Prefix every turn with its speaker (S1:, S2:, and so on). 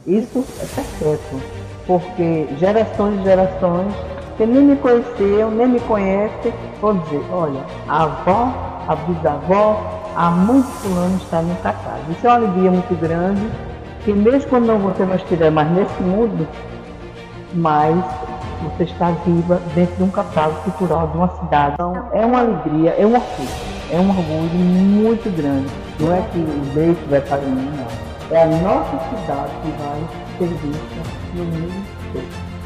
S1: Isso é secreto, porque gerações e gerações que nem me conheciam, nem me conhecem, vão dizer, olha, a avó, a bisavó, a mãe de fulano está nessa casa. Isso é uma alegria muito grande, que mesmo quando não você não estiver mais nesse mundo, mas você está viva dentro de um catálogo cultural de uma cidade. Então, é uma alegria, é um orgulho. É um orgulho muito grande. Não é que o leite vai para mim, não. É a nossa cidade que vai ser vista no mundo todo.